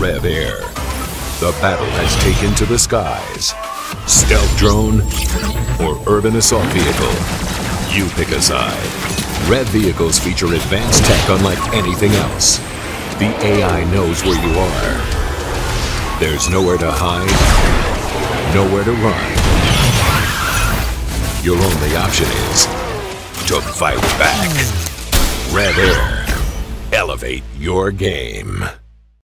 Rev Air. The battle has taken to the skies. Stealth drone or urban assault vehicle? You pick a side. Rev vehicles feature advanced tech unlike anything else. The AI knows where you are. There's nowhere to hide, nowhere to run. Your only option is to fight back. Rev Air. Elevate your game.